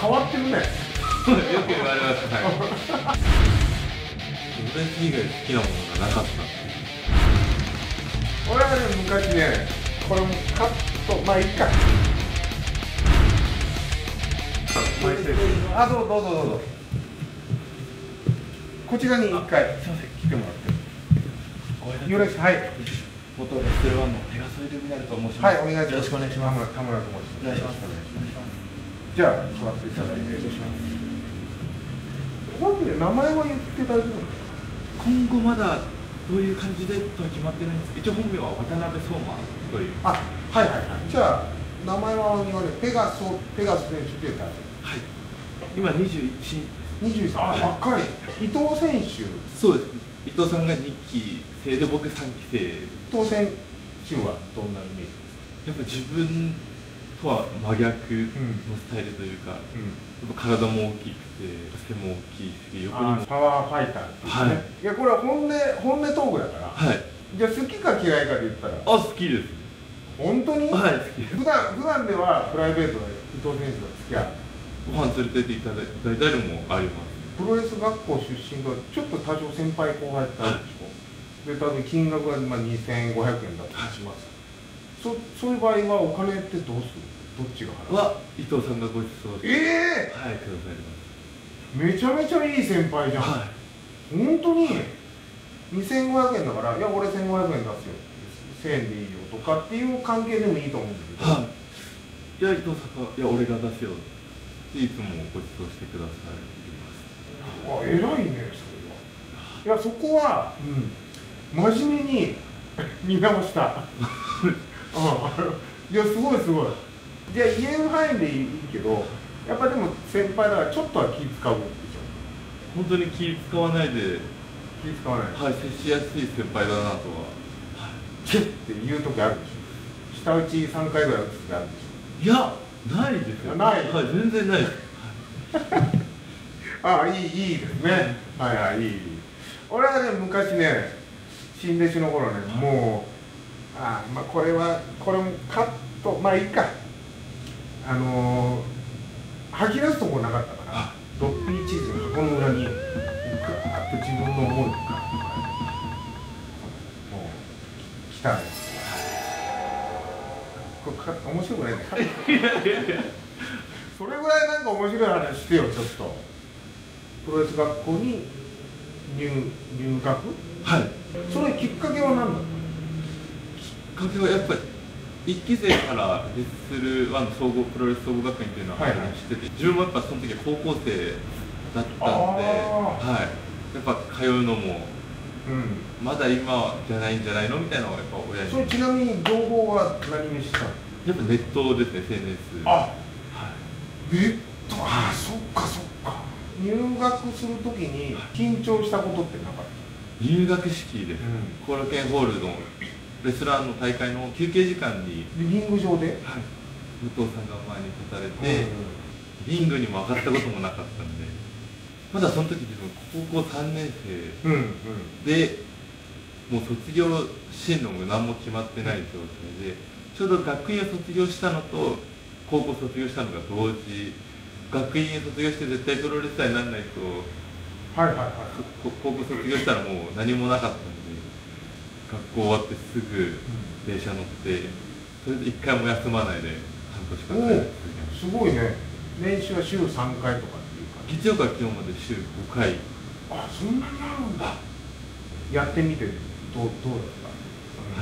変わってるね。よく言われます。はい。オレンジ以外好きなものがなかった。 俺はね、昔ね、これもカット、まあいいか。あ、どうぞ。こちらに一回、すみません、来てもらって。よろしく、はい。 元レッスルワンのペガソイルミナルと申します。 はい、お願いします。よろしくお願いします。田村と申します。お願いします。じゃあ、座っていただいて。お願いします。なんで名前は言って大丈夫ですか？ 今後まだどういう感じでとは決まってないんですけど、一応本名は渡辺相馬という。 あ、はい。じゃあ、名前は言われるペガス選手っていうタイプ。 はい。今21。 21歳。あ、若い。伊藤選手。 そうです。伊藤さんが2期生で僕3期生。 伊藤選手はどんなイメージですか？ やっぱ自分とは真逆のスタイルというか、やっぱ体も大きくて背も大きいし、横にもパワーファイターっていうね。はい、いやこれは本音トークだから。はい。じゃあ好きか嫌いかで言ったら。 好きです。 本当に？ はい、好きです。 普段ではプライベートで伊藤選手が付き合う。 ご飯連れてっていただいたりもあります。 プロレス学校出身がちょっと多少先輩後輩ってあるでしょ。で、多分金額は2500円だとします。そういう場合はお金ってどうする？どっちが払う？ は伊藤さんがご馳走して。はい、くださいます。 めちゃめちゃいい先輩じゃん。はい。本当に2500円だから、いや俺1500円出すよ。1000円でいいよとかっていう関係でもいいと思うんだけど。はい。 いや伊藤さんがいや俺が出すよっていつもご馳走してくださいます。 偉いねそれは。いやそこは、真面目に見直した。いやすごい。じゃあ言える範囲でいいけど、やっぱでも先輩だからちょっとは気使うでしょ。 本当に気使わないで。 気使わない。 はい、接しやすい先輩だなとは。 チェッって言う時あるでしょ。舌打ち3回ぐらい打つ時あるでしょ。 いや、ないですよ。 ない。 はい、全然ないです。 ああ、いいですね。はい、いい。俺はね、昔ね、新弟子の頃ね、もう、これもカット、まあいいか。吐き出すとこなかったから、ドッピーチーズの箱の裏に、ぐーっと自分の思いをもう、来たんです。これ面白くないね。それぐらいなんか面白い話してよ、ちょっと。プロレス学校に入学？はい。それきっかけは何だったの？ きっかけはやっぱり1期生からレッスル1のプロレス総合学院っていうのは知ってて、自分もやっぱその時は高校生だったんで、はい、やっぱ通うのも、まだ今じゃないんじゃないのみたいなのがやっぱ親に。 それちなみに情報は何にしたの？ やっぱネットですね、SNS。 ネット、そっか。入学するときに緊張したことってなかった？ 入学式です。後楽園ホールのレスラーの大会の休憩時間にリング上で、 武藤さんが前に立たれて、リングにも上がったこともなかったんで、まだその時自分高校3年生で、もう卒業進路も何も決まってない状態で、ちょうど学院を卒業したのと高校卒業したのが同時。学院卒業して絶対プロレスラーにならないと、高校卒業したらもう何もなかったんで、学校終わってすぐ電車乗って、それで1回も休まないで半年間帰ってすごいね。練習は週3回とかっていうか、 月曜から昨日まで週5回。 そんなにあるんだ。やってみてどうだった？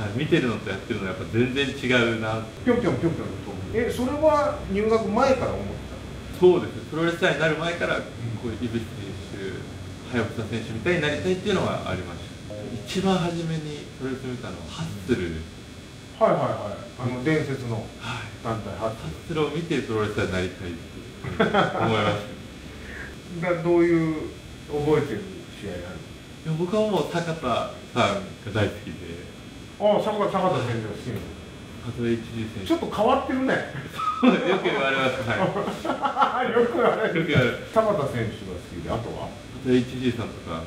見てるのとやってるのはやっぱ全然違うな。 ぴょんぴょんと。それは入学前から思ってた？ そうです。プロレスラーになる前からこういう井口選手、早草選手みたいになりたいっていうのはありました。一番初めにプロレス見たのはハッスル。伝説の団体ハッスルを見てプロレスラーになりたいって思いました。 どういう覚えてる試合ある？ いや僕はもう坂田さんが大好きで。 坂田選手が好きなの？ 鳩井一二選手。 ちょっと変わってるね。 よく言われます。 よく言われる。坂田選手が好きで、あとは鳩井一二さんとか。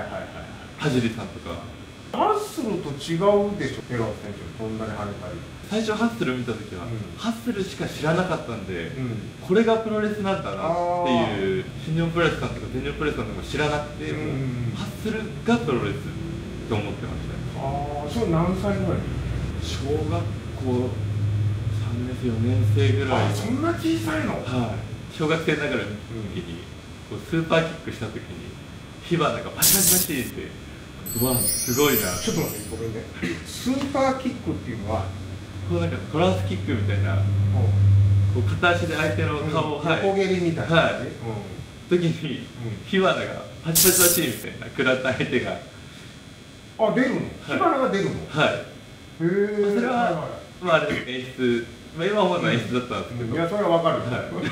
田尻さんとか。 ハッスルと違うでしょ、ペガス選手そんなに跳ねたり。 最初ハッスル見た時は、ハッスルしか知らなかったんで、これがプロレスなんだなっていう、新日本プロレスさんとか全日本プロレスさんとか知らなくて、ハッスルがプロレスって思ってました。 ああ、それ何歳ぐらい？ 小学校3年生4年生ぐらい。 そんな小さいの？ はい。小学生ながらの時に、スーパーキックした時に火花がパチパチパチって、うわすごいな。 ちょっと待って、ごめんね。スーパーキックっていうのはこうなんかトランスキックみたいな、こう片足で相手の顔を、 横蹴りみたいな、 はい、時に火花がパチパチパチみたいな食らった相手が出るの？火花が出るの？ はい。 へえ。 それはまああれ演出、今思うのは演出だったんですけど、 いやそれはわかる。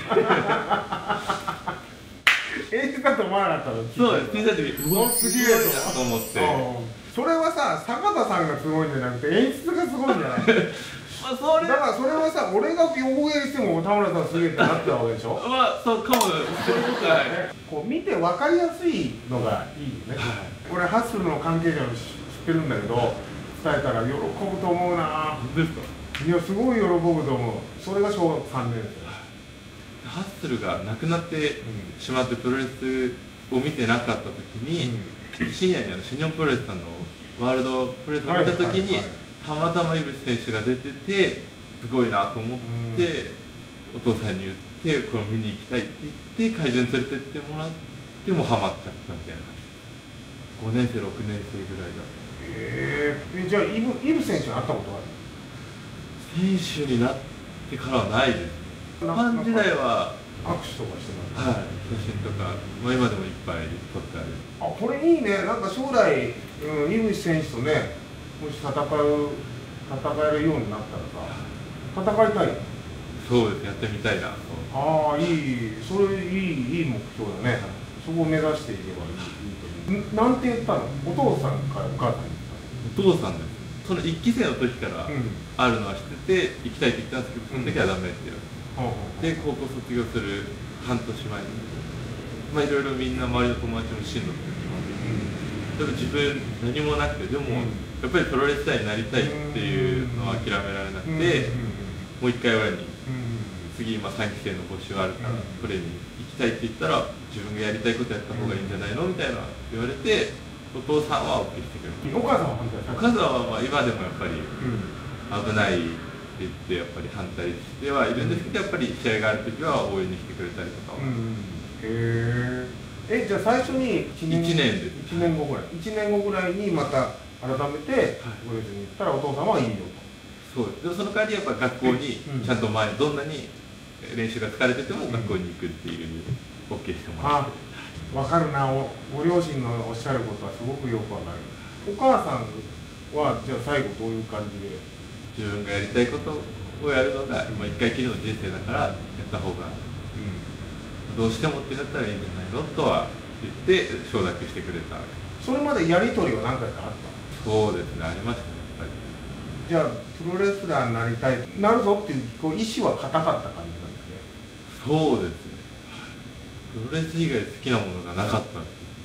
演出だと思わなかったの？ そうです。小さい時うわすげえと思って。 それはさ、坂田さんがすごいんじゃなくて演出がすごいんじゃない？だからそれはさ、俺が横蹴りしても田村さんすげえってなってたわけでしょ？ まあそうかも。そういうことはこう見て分かりやすいのがいいよね。俺ハッスルの関係者を知ってるんだけど、伝えたら喜ぶと思うな。 本当ですか？ いやすごい喜ぶと思う。それが小学3年生。 ハッスルがなくなってしまってプロレスを見てなかった時に、深夜に新日本プロレスさんのワールドプロレスを見た時にたまたま井口選手が出ててすごいなと思って、お父さんに言ってこれ見に行きたいって言って会場に連れてってもらってもうハマっちゃったみたいな。5年生6年生ぐらいだ。 じゃあイブ選手に会ったことある？ 選手になってからはないです。ファン時代は握手とかしてます。 はい、写真とか、まあ、今でもいっぱい撮ってある。 これいいね。なんか将来、井口選手とね、もし戦えるようになったらさ、戦いたい。 そうです、やってみたいな。 ああ、いい、それいい目標だね。そこを目指していけばいいと思う。なんて言ったの？お父さんかお母さんに言ったの？お父さんです。その1期生の時からあるのは知ってて、行きたいって言ったんですけど、その時はダメって言われて。で高校卒業する半年前に、まあいろいろみんな周りの友達も進路とか決まって、でも自分何もなくて、でもやっぱりプロレスラーになりたいっていうのは諦められなくて、もう一回親に次今3期生の募集あるからプレーに行きたいって言ったら、自分がやりたいことやった方がいいんじゃないのみたいな言われて、お父さんは OK してくれる。 お母さんはお母さんはまあ今でもやっぱり危ないって言ってやっぱり反対してはいるんですけど、やっぱり試合がある時は応援に来てくれたりとかは。 じゃあ最初に1年です 1年後ぐらい1年後ぐらいにまた改めてご両親に言ったらお父さんはいいよと。そうです。でもその代わりやっぱ学校にちゃんと前、どんなに練習が疲れてても学校に行くっていう OK してもらって。 分かるな。ご両親のおっしゃることはすごくよくわかる。お母さんはじゃあ最後どういう感じで？ 自分がやりたいことをやるのが一回きりの人生だからやった方が、どうしてもってなったらいいんじゃないのとは言って承諾してくれた。 それまでやり取りは何回かあった？ そうですね、ありましたね、やっぱり。 じゃあプロレスラーになりたい、なるぞっていうこう意思は固かった感じなんですね。 そうですね。プロレス以外好きなものがなかったん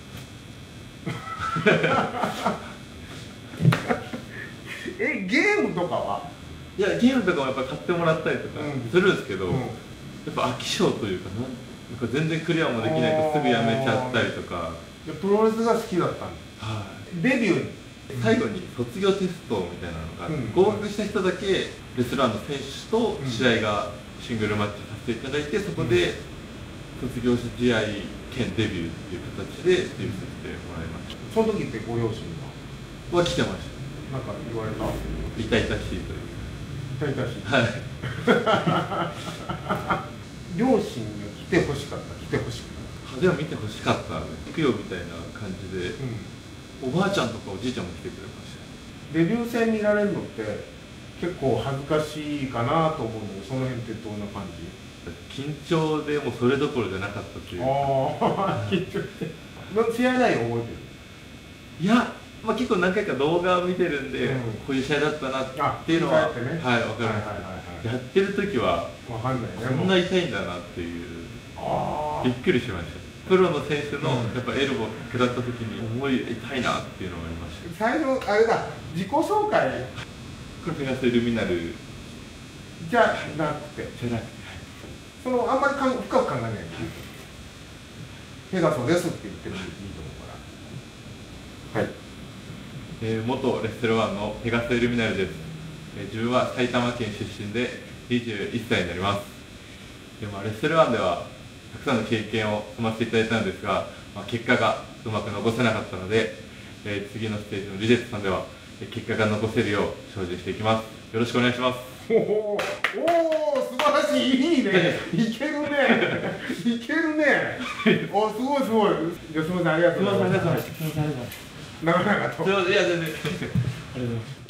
です。ゲームとかは？ いや、ゲームとかもやっぱ買ってもらったりとかするんですけど、やっぱ飽き性というか、なんか全然クリアもできないとすぐやめちゃったりとか。 プロレスが好きだったんです。 はい。 デビューに最後に卒業テストみたいなのがあって、合格した人だけレスラーの選手と試合がシングルマッチさせていただいて、そこで卒業試合兼デビューっていう形でデビューさせてもらいました。 その時ってご両親は来てました。 なんか言われた？ 痛々しいというか。 痛々しい。 はい。 両親に来てほしかった、来てほしかった。 でも見てほしかった。行くよみたいな感じで、おばあちゃんとかおじいちゃんも来てくれました。 デビュー戦見られるのって結構恥ずかしいかなと思うんだけど、その辺ってどんな感じ？ 緊張でもうそれどころじゃなかったっていうか。 緊張して試合内容覚えてる？ いや、まあ、結構何回か動画を見てるんで、こういう試合だったなっていうのは、はい、分かるんですけど、やってる時は分かんないね、 こんな痛いんだなっていう、びっくりしました。プロの選手のやっぱエルボー食らった時に思い痛いなっていうのがありました。 最初あれだ、自己紹介。 これペガスイルミナルじゃなくて、 じゃなくて、 そのあんまり深く考えないで、ペガソですって言ってるんでいいと思うから。はい。 元レッスルワンのペガソイルミナルです。自分は埼玉県出身で21歳になります。レッスルワンではたくさんの経験を積ませていただいたのですが、結果がうまく残せなかったので、次のステージのリジェットさんでは結果が残せるよう精進していきます。よろしくお願いします。 おお、素晴らしい、いいね、いけるね、いけるね、お、すごいすごい、じゃあすみません、ありがとうございます。なかなかと。 いや、全然。ありがとうございます。